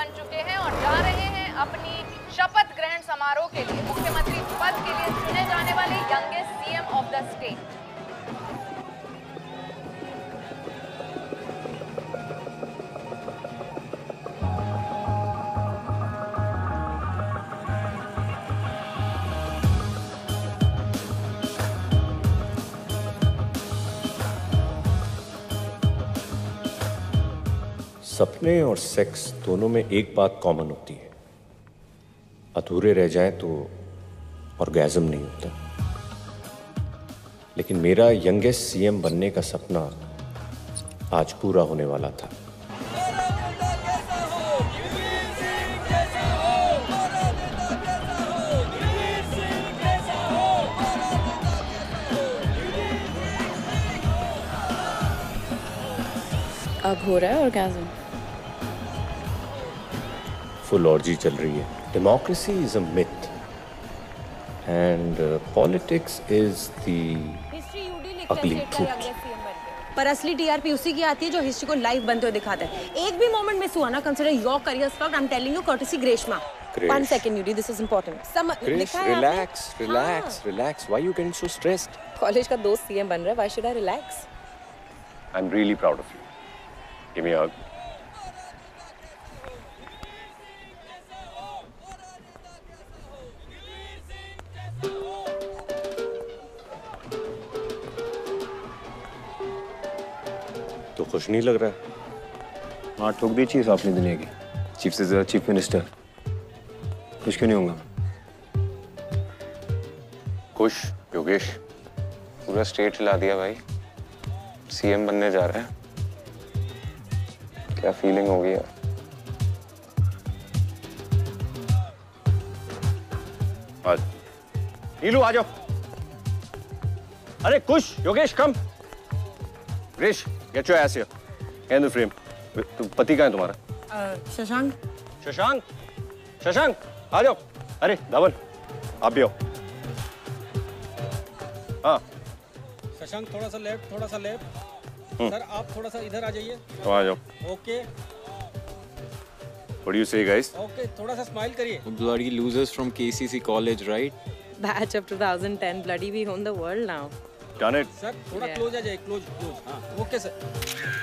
बन चुके हैं और जा रहे हैं अपनी शपथ ग्रहण समारोह के लिए। मुख्यमंत्री पद के लिए चुने जाने वाले youngest CM of the state. सपने और सेक्स दोनों में एक बात कॉमन होती है, अधूरे रह जाए तो ऑर्गेज़म नहीं होता। लेकिन मेरा यंगेस्ट सीएम बनने का सपना आज पूरा होने वाला था। अब हो रहा है ऑर्गेज़म। फुल ऑर्जी चल रही है। Democracy is a myth and politics is the ugly truth. पर असली टीआरपी उसी की आती है जो हिस्ट्री को लाइव बनते हुए दिखाता है। एक भी मोमेंट मिस हुआ ना, consider your career fucked. I am telling you, courtesy Greeshma. 1 second Yudi, this is important. Relax relax relax. Why you getting so stressed? College का दोस्त सीएम बन रहा है, why should I relax? I am really proud of you. Give me a hug. तो खुश नहीं लग रहा है? हाँ, ठोक दी चीफ अपनी दुनिया की। चीफ से ज्यादा चीफ मिनिस्टर। खुश क्यों नहीं होगा? खुश योगेश, पूरा स्टेट हिला दिया भाई। सीएम बनने जा रहा है। क्या फीलिंग होगी यार? आज नीलू आ जाओ। अरे Kush, Yogesh come. Gresh, get your ass here in the frame. पति कहाँ है तुम्हारा? शशांक। शशांक, शशांक आ जाओ। अरे धवल, आप भी आओ। हाँ शशांक, थोड़ा सा लेफ्ट, थोड़ा सा लेफ्ट। सर आप थोड़ा सा इधर आ जाइए। तो आ जाओ। Okay. What do you say, guys? Okay, थोड़ा सा स्माइल करिए। Bloody losers from KCC college, right? Batch of 2010, bloody we own the world now. Done it. Sir थोड़ा क्लोज आ जाइए, क्लोज क्लोज। हाँ okay sir.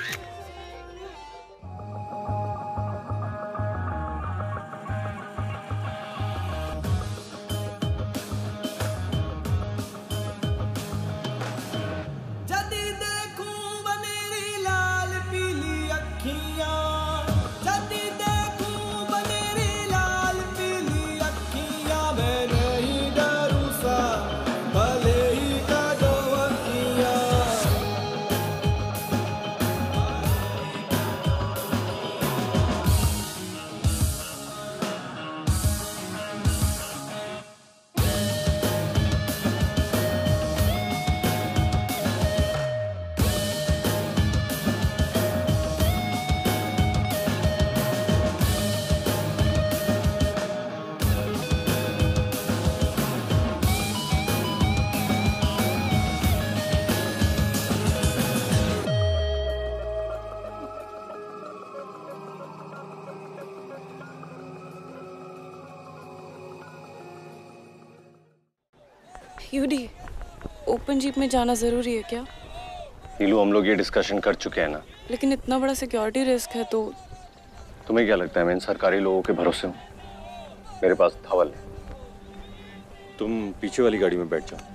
Yudi, open jeep में जाना जरूरी है क्या? नीलू, हम लोग ये डिस्कशन कर चुके हैं ना। लेकिन इतना बड़ा सिक्योरिटी रिस्क है तो। तुम्हें क्या लगता है मैं इन सरकारी लोगों के भरोसे हूँ? मेरे पास धवल है। तुम पीछे वाली गाड़ी में बैठ जाओ।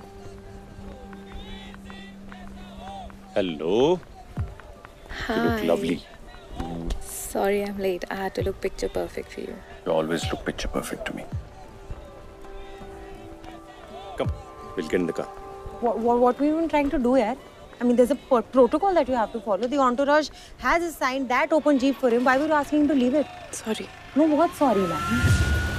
Hello. You look lovely. Sorry, I'm late. I had to look picture perfect for you. You always look picture perfect to me. Come, we'll get in the car. What were you even trying to do, yaar? I mean, there's a protocol that you have to follow. The entourage has assigned that open jeep for him. Why were you asking him to leave it? Sorry. No, बहुत sorry, man.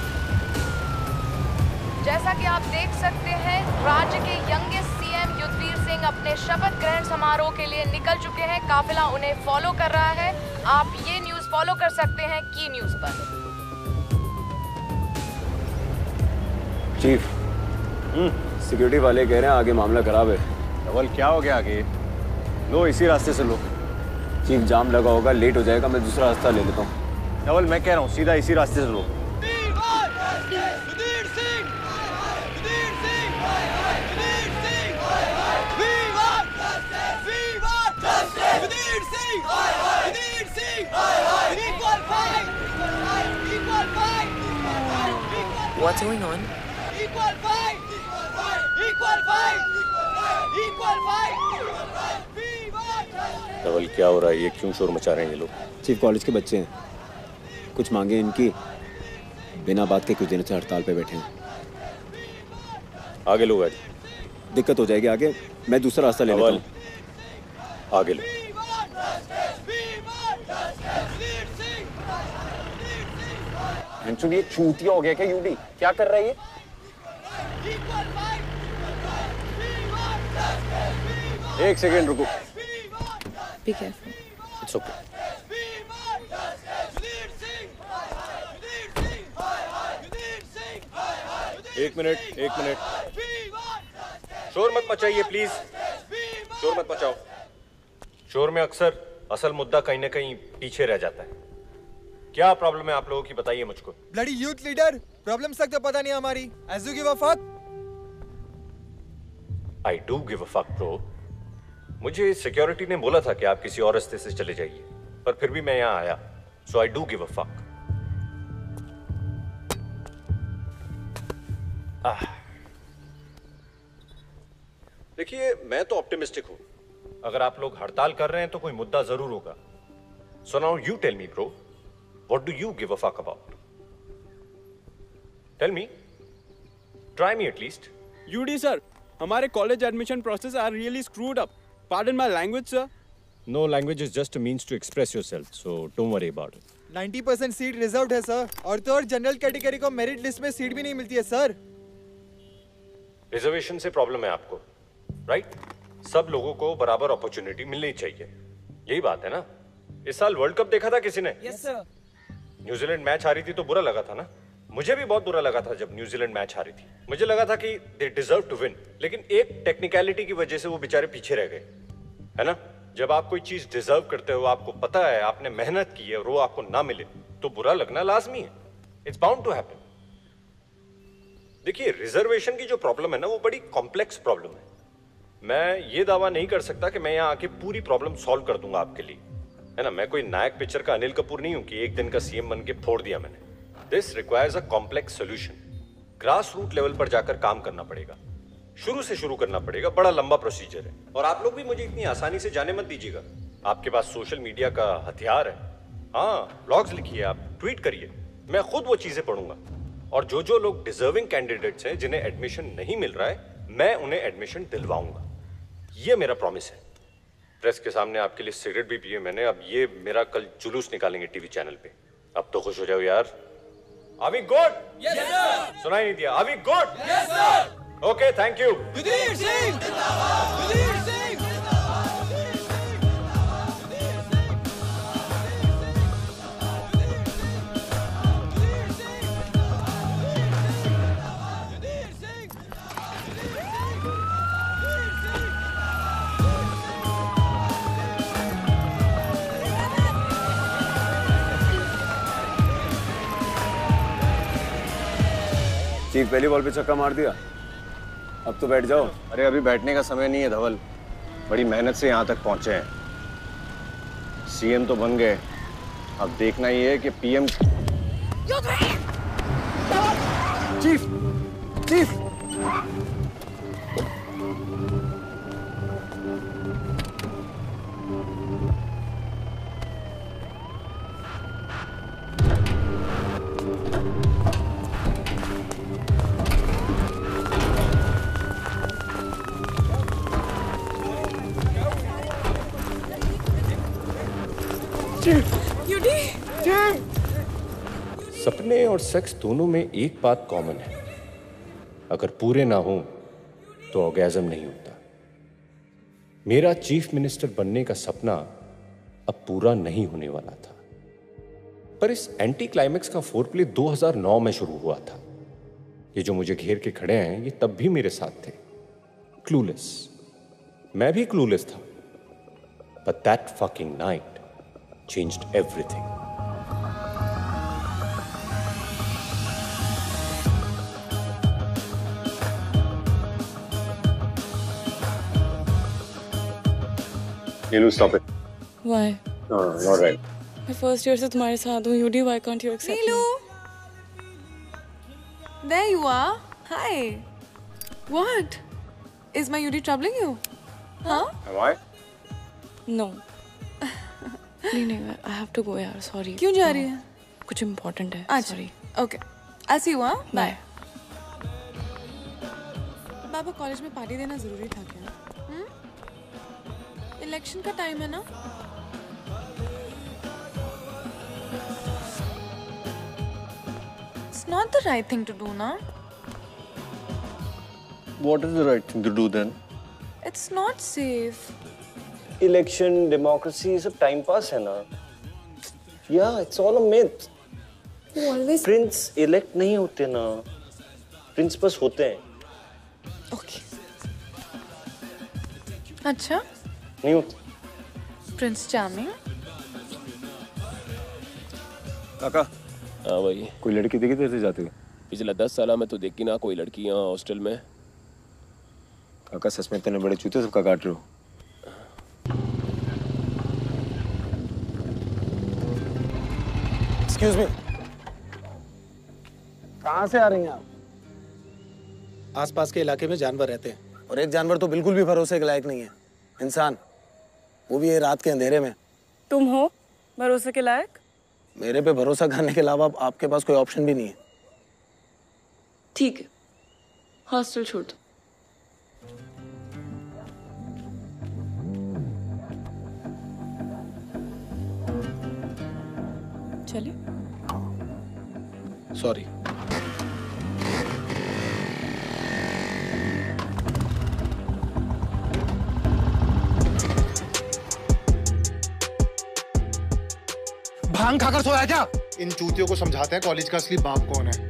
जैसा कि आप देख सकते हैं, राज्य के youngest CM Yudhvir Singh अपने शपथ ग्रहण समारोह के लिए निकल चुके हैं। काफिला उन्हें फॉलो कर रहा है। आप ये न्यूज फॉलो कर सकते हैं की न्यूज पर। चीफ, सिक्योरिटी वाले कह रहे हैं आगे मामला खराब है। धवल, क्या हो गया आगे? लो, इसी रास्ते से लो। चीफ, जाम लगा होगा, लेट हो जाएगा, मैं दूसरा रास्ता ले लेता हूँ। धवल मैं कह रहा हूँ सीधा इसी रास्ते से लो। What's going on? Equal fight! Equal fight! Equal fight! धवल क्या हो रहा है? ये क्यों शोर मचा रहे हैं ये लोग? चीफ कॉलेज के बच्चे हैं, कुछ मांगे इनकी, बिना बात के कुछ दिनों से हड़ताल पे बैठे हैं। आगे लो गाड़ी। दिक्कत हो जाएगी आगे, मैं दूसरा रास्ता ले लेता हूँ। आगे लो। ये चूतिया हो गया क्या यूडी? क्या कर रहा है ये? एक सेकेंड रुको। Be careful. It's okay. एक मिनट। शोर मत मचाइए प्लीज। शोर मत मचाओ। शोर में अक्सर असल मुद्दा कहीं ना कहीं पीछे रह जाता है। क्या प्रॉब्लम है आप लोगों की, बताइए मुझको। ब्लडी यूथ लीडर, प्रॉब्लम तक तो पता नहीं हमारी। As you give a fuck? I do give a fuck, bro. मुझे सिक्योरिटी ने बोला था कि आप किसी और रास्ते से चले जाइए, पर फिर भी मैं यहाँ आया। So I do give a fuck. देखिए, मैं तो ऑप्टिमिस्टिक हूँ। अगर आप लोग हड़ताल कर रहे हैं तो कोई मुद्दा जरूर होगा। So now you tell me, bro. What do you give a fuck about? Tell me. Try me at least. UD sir, हमारे college admission process are really screwed up. Pardon my language, sir. No, language is just a means to express yourself, so don't worry about it. 90% seat reserved है sir, और तो और general category को merit list में seat भी नहीं मिलती है सर। रिजर्वेशन से प्रॉब्लम है आपको, राइट? सब लोगों को बराबर अपॉर्चुनिटी मिलनी चाहिए, यही बात है ना? इस साल वर्ल्ड कप देखा था किसी ने? Yes sir. न्यूजीलैंड मैच हारी थी तो बुरा लगा था ना? मुझे भी बहुत बुरा लगा था जब न्यूजीलैंड मैच हारी थी। मुझे लगा था कि दे डिजर्व टू विन, लेकिन एक टेक्निकलिटी की वजह से वो बेचारे पीछे रह गए, है ना? जब आप कोई चीज डिजर्व करते हो, आपको पता है, आपने मेहनत की है और वो आपको ना मिले तो बुरा लगना लाजमी है। It's bound to happen. देखिए, रिजर्वेशन की जो प्रॉब्लम है ना, वो बड़ी कॉम्प्लेक्स प्रॉब्लम है। मैं ये दावा नहीं कर सकता कि मैं यहाँ आके पूरी प्रॉब्लम सॉल्व कर दूंगा आपके लिए, है ना? मैं कोई नायक पिक्चर का अनिल कपूर नहीं हूं कि एक दिन का सीएम बन के फोड़ दिया मैंने। This requires a complex solution. Grass root level पर जाकर काम करना पड़ेगा, शुरू से शुरू करना पड़ेगा। बड़ा लंबा प्रोसीजर है, और आप लोग भी मुझे इतनी आसानी से जाने मत दीजिएगा। आपके पास सोशल मीडिया का हथियार है। हाँ, ब्लॉग्स लिखिए, आप ट्वीट करिए, मैं खुद वो चीजें पढ़ूंगा। और जो जो लोग डिजर्विंग कैंडिडेट्स हैं, जिन्हें एडमिशन नहीं मिल रहा है, मैं उन्हें एडमिशन दिलवाऊंगा। ये मेरा प्रॉमिस है। प्रेस के सामने आपके लिए सिगरेट भी पिए मैंने। अब ये मेरा कल जुलूस निकालेंगे टीवी चैनल पे। अब तो खुश हो जाओ यार। Are we good? Yes sir. सुनाई नहीं दिया? Are we good? Yes sir. Okay, thank you. Udhir Singh. Udhir Singh. Chief पहली बॉल पे छक्का मार दिया, अब तो बैठ जाओ। अरे अभी बैठने का समय नहीं है धवल, बड़ी मेहनत से यहाँ तक पहुंचे हैं। सीएम तो बन गए, अब देखना ही है कि पीएम। Chief, chief. सपने और सेक्स दोनों में एक बात कॉमन है, अगर पूरे ना हो तो ऑर्गेज़म नहीं होता। मेरा चीफ मिनिस्टर बनने का सपना अब पूरा नहीं होने वाला था, पर इस एंटी क्लाइमैक्स का फोरप्ले 2009 में शुरू हुआ था। ये जो मुझे घेर के खड़े हैं, ये तब भी मेरे साथ थे, क्लूलेस। मैं भी क्लूलेस था, but that fucking night changed everything. Neelu stop it. Why? No, not right. मैं फर्स्ट ईयर से तुम्हारे साथ हूँ Yudi. Why can't you accept me? There you are. Hi. What? Is my Yudi troubling you? Huh? Am I? No. नहीं I have to go यार. Sorry. क्यों जा रही है? कुछ important है. अच्छा. Sorry. Okay. I'll see you. हाँ. Bye. बाबा कॉलेज में पार्टी देना जरूरी था क्या? इलेक्शन का टाइम है ना? It's not the right thing to do, ना? What is the right thing to do then? It's not safe. Election, democracy, सब time pass है ना? Yeah, it's all a myth. You always. Prince elect नहीं होते ना. Prince बस होते हैं. Okay. अच्छा. नहीं होते. Prince Charming. काका. हाँ भाई. कोई लड़की देखी तेरे से जाते हुए? पिछले 10 साल में तो देखी ना कोई लड़की यहाँ हॉस्टल में. काका सच में इतने बड़े चूते सबका काट रहे हो? Excuse me. कहाँ से आ रही हैं आप? आसपास के इलाके में जानवर रहते हैं. और एक जानवर तो बिल्कुल भी भरोसे के लायक नहीं है. इंसान. वो भी ये रात के अंधेरे में. तुम हो भरोसे के लायक? मेरे पे भरोसा करने के अलावा आपके पास कोई ऑप्शन भी नहीं है. ठीक है. हॉस्टल छोड़ दो. चले? Sorry. भांग खाकर सोया क्या? इन चूतियों को समझाते हैं कॉलेज का असली बाप कौन है.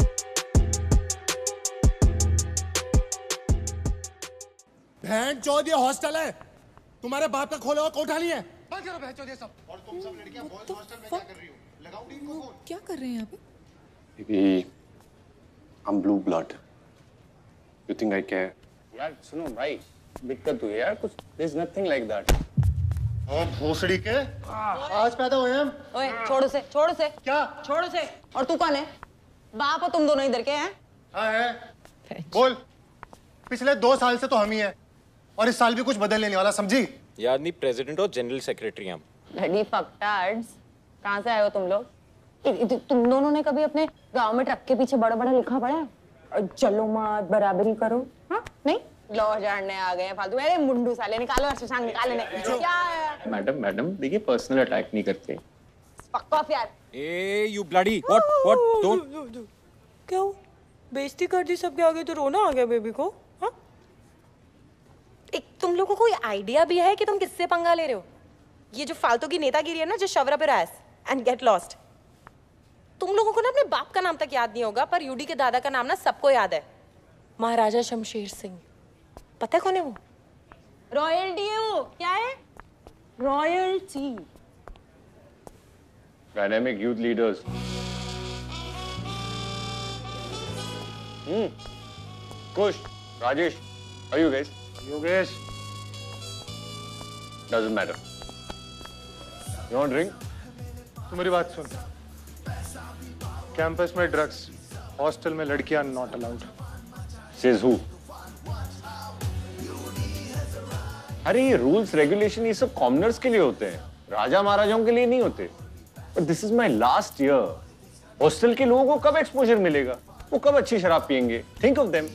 बहन चौथ ये हॉस्टल है. तुम्हारे बाप का खोला हुआ कोठा नहीं है. बंद करो बहन चौथ ये सब. और तुम सब लड़कियां बॉयज हॉस्टल में क्या कर रही हो? लगाओ टीम को फोन. क्या कर रहे हैं यहाँ पे? Baby, I'm blue blood. You think I care? यार सुनो भाई, दिक्कत हुई है यार कुछ. There's nothing like that. और भोसड़ी के आज पैदा हुए हम. ओए छोड़ उसे, छोड़ उसे. क्या? छोड़ उसे. और तू कौन है? बाप हो तुम दोनों इधर के हैं? हाँ है. बोल. पिछले 2 साल से तो हम ही हैं और इस साल भी कुछ बदल लेने वाला समझी. याद नहीं प्रेसिडेंट और जनरल सेक्रेटरी हम. लड़ी फकटार्ड्स. कहाँ से आए हो तुम लोग? तुम दोनों ने कभी अपने गांव में ट्रक के पीछे बड़ा-बड़ा लिखा पड़ा है? चलो मत बराबरी करो. हाँ नहीं लौ झाड़ने आ गए फालतू. अरे मुंडू साले निकालो शशांक निकाल इन्हें. क्या है? मैडम देखिए पर्सनल अटैक नहीं करते. fuck off यार. ए यू ब्लडी what don't. क्या हो? बेइज्जती कर दी सबके आगे तो रोना आ गया बेबी को. हाँ? एक तुम लोगों को कोई आइडिया भी है कि तुम किससे पंगा ले रहे हो? ये जो फालतू की नेतागिरी है ना जो shower up your ass and get lost. तुम लोगों को ना अपने बाप का नाम तक याद नहीं होगा पर यूडी के दादा का नाम ना सबको याद है. महाराजा शमशेर सिंह. पता है कौन है वो? रॉयल्टी है वो. क्या है? Royalty. Dynamic youth leaders. Kush, Rajesh, how are you guys? Yogesh. Doesn't matter. You want drink? तू मेरी बात सुन. कैंपस में ड्रग्स, हॉस्टल में लड़कियां नॉट अलाउड. Says who? अरे ये रूल्स रेगुलेशन ये सब कॉमनर्स के लिए होते हैं, राजा महाराजाओं के लिए नहीं होते. But this is my last year. Hostel के लोगों को कब एक्सपोजर मिलेगा? वो कब अच्छी शराब पियेंगे? Think of them.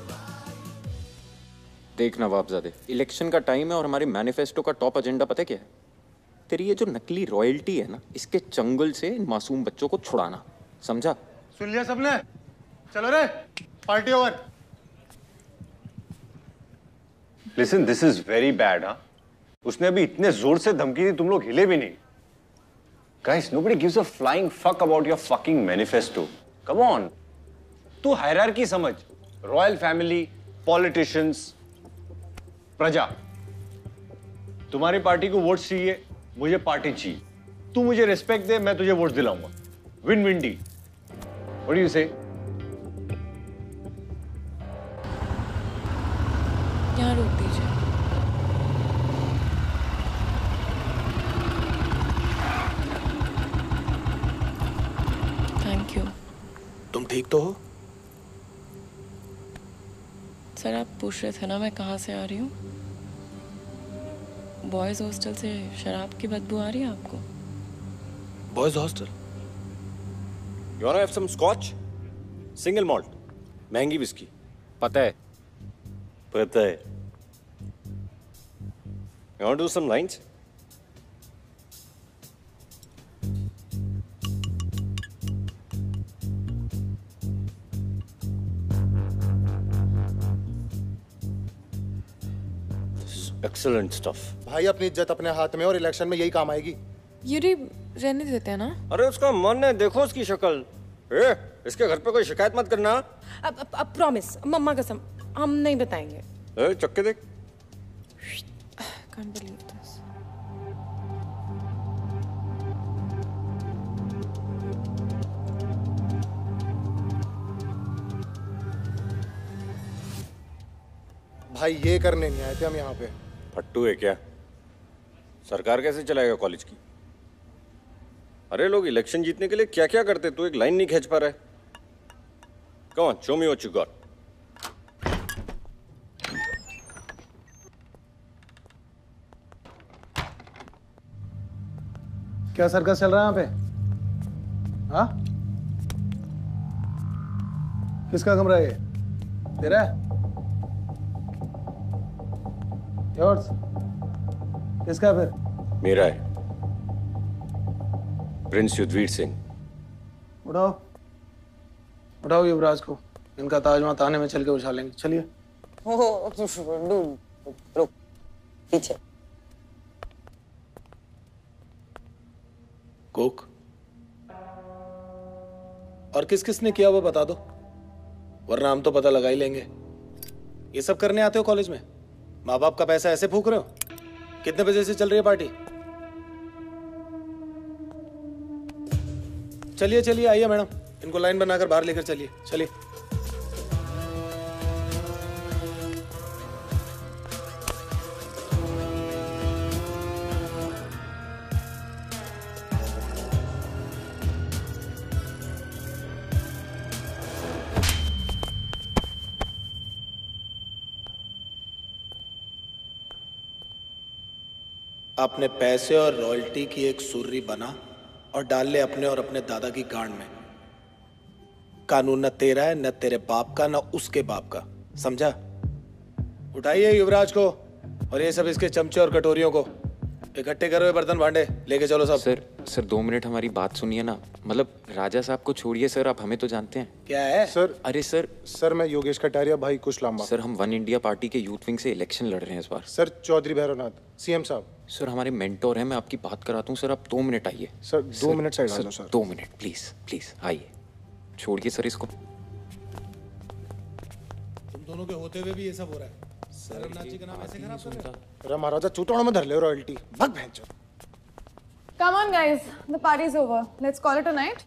देख नवाबजादे, इलेक्शन का टाइम है और हमारे मैनिफेस्टो का टॉप एजेंडा पता है क्या है? तेरी ये जो नकली रॉयल्टी है ना, इसके चंगुल से इन मासूम बच्चों को छुड़ाना. समझा? सुन लिया सबने? चलो रे, party over. Listen, this is very bad, हाँ? उसने अभी इतने जोर से धमकी दी, तुम लोग हिले भी नहीं. Guys, nobody gives a flying fuck about your fucking manifesto. Come on. तू हायरार्की समझ. रॉयल फैमिली, पॉलिटिशियंस, प्रजा. तुम्हारी पार्टी को वोट चाहिए, मुझे पार्टी चाहिए. तू मुझे रिस्पेक्ट दे, मैं तुझे वोट दिलाऊंगा. Win win D. What do you say? यहाँ रोक दीजिए. ठीक तो हो? सर आप पूछ रहे थे ना मैं कहाँ से आ रही हूँ? बॉयज हॉस्टल से शराब की बदबू आ रही है आपको? Boys hostel? You wanna have some scotch? Single malt. महंगी विस्की. पता है. पता है. You wanna do some lines? Excellent stuff. भाई अपनी इज्जत अपने हाथ में और इलेक्शन में यही काम आएगी। यूरी रहने देते हैं ना? अरे उसका मन है, देखो उसकी शक्ल। इसके घर पे कोई शिकायत मत करना। अब प्रॉमिस, मम्मा कसम, हम नहीं बताएंगे। चक्के देख। Can't believe this. भाई ये करने नहीं आए थे हम यहाँ पे। फट्टू है क्या? सरकार कैसे चलाएगा कॉलेज की? अरे लोग इलेक्शन जीतने के लिए क्या क्या करते, तू एक लाइन नहीं खींच पा रहा है। Come on, show me what you got. क्या सर्कस चल रहा है यहाँ पे? हाँ? किसका कमरा है ये? तेरा है? Yours? किसका फिर? मेरा है। प्रिंस युद्धवीर सिंह। उठाओ उठाओ युवराज को, इनका ताजमहल आने में चल के उछालेंगे। चलिए। रुक पीछे। कोक और किस किस ने किया वो बता दो, वरना हम तो पता लगा ही लेंगे। ये सब करने आते हो कॉलेज में? माँ बाप का पैसा ऐसे फूक रहे हो? कितने बजे से चल रही है पार्टी? चलिए चलिए, आइए मैडम, इनको लाइन बनाकर बाहर लेकर चलिए। चलिए। अपने पैसे और रॉयल्टी की एक सुर्री बना और डाल ले अपने और अपने दादा की गांड में। कानून न तेरा है, न तेरे बाप का, न उसके बाप का, समझा? उठाइए युवराज को और ये सब इसके चमचे और कटोरियों को इकट्ठे करो, ये बर्तन भांडे लेके चलो सब। सर 2 मिनट हमारी बात सुनिए ना। मतलब राजा साहब को छोड़िए सर, आप हमें तो जानते हैं। क्या है सर? अरे सर मैं योगेश कटारिया, भाई कुछ लांबा। सर हम वन इंडिया पार्टी के यूथ विंग से इलेक्शन लड़ रहे हैं इस बार। सर चौधरी भैरवनाथ, सीएम साहब। सर हमारे मेंटोर हैं, मैं आपकी बात कराता हूँ। सर आप 2 मिनट आइए। सर 2 मिनट साइड आ जाओ सर। 2 मिनट प्लीज प्लीज आइए। छोड़िए सर इसको। तुम दोनों के होते हुए भी ये सब हो रहा है। सर नाची का नाम ऐसे खराब कर रहे हो? अरे महाराजा चूतोड़ में धर ले रॉयल्टी, भाग भैंचो। Come on, guys. The party's over. Let's call it a night.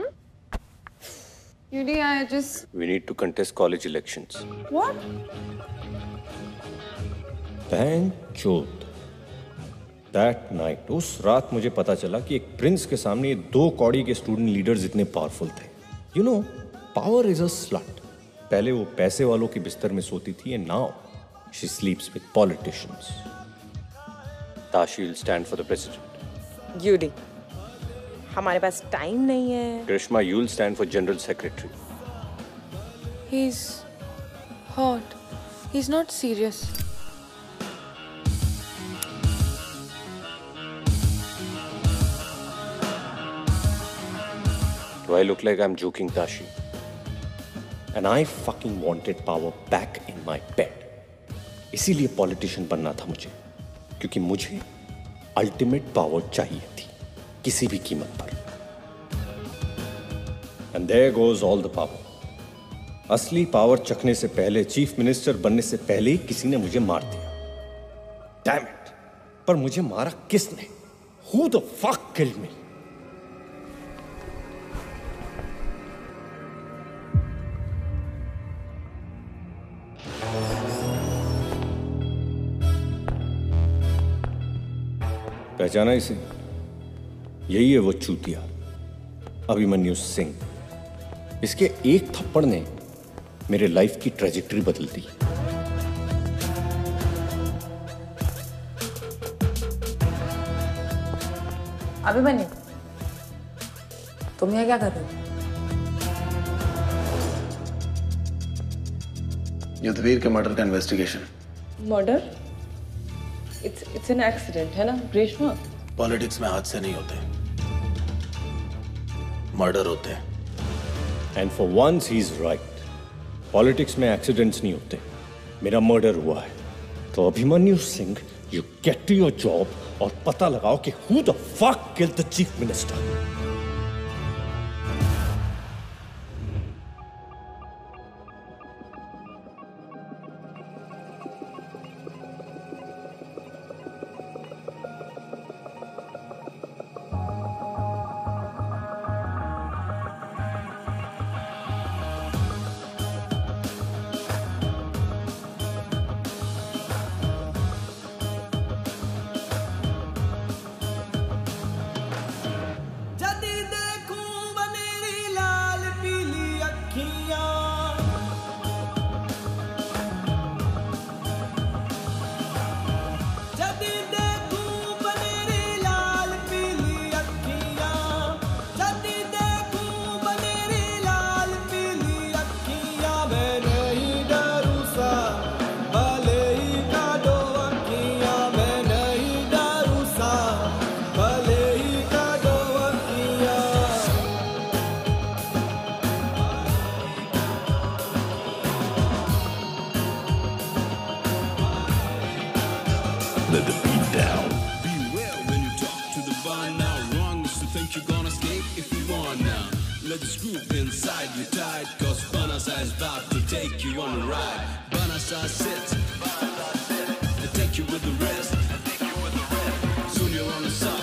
Yudi, I just. We need to contest college elections. What? चोद। That night, उस रात मुझे पता चला कि एक प्रिंस के सामने 2 कौड़ी के स्टूडेंट लीडर्स इतने पावरफुल थे। You know, power is a slut. पहले वो पैसे वालों के बिस्तर में सोती थी and now she sleeps with politicians. Tashi will stand for the president. Yudi, हमारे पास टाइम नहीं है। Grishma, you will stand for general secretary. He's hot. He's not serious. Do I look like I'm joking, Tashi? And I fucking wanted power back in my bed. इसीलिए politician बनना था मुझे, क्योंकि मुझे अल्टीमेट पावर चाहिए थी, किसी भी कीमत पर। And there goes all the power. असली पावर चखने से पहले, चीफ मिनिस्टर बनने से पहले ही किसी ने मुझे मार दिया। Damn it! पर मुझे मारा किसने? Who the fuck killed me? पहचाना इसे? यही है वो चूतिया, अभिमन्यु सिंह। इसके एक थप्पड़ ने मेरे लाइफ की ट्रेजेक्टरी बदल दी। अभिमन्यु, तुम यहाँ क्या कर रहे हो? युद्धवीर के मर्डर का investigation. Murder? It's an accident है ना ग्रीष्मा? पॉलिटिक्स में हादसे नहीं होते, मर्डर होते हैं। And for once he is right, politics में एक्सीडेंट्स नहीं होते, मेरा मर्डर हुआ है। तो Abhimanyu Singh, you get to your job और पता लगाओ कि who the fuck killed the chief minister. Let the beat down. Beware when you talk to the bar now. Wrong is to think you're gonna escape if you want now. Let this groove inside you tight, cause Banasa is about to take you on a ride. Banasa sits and take you with the rest. Soon you're on the side.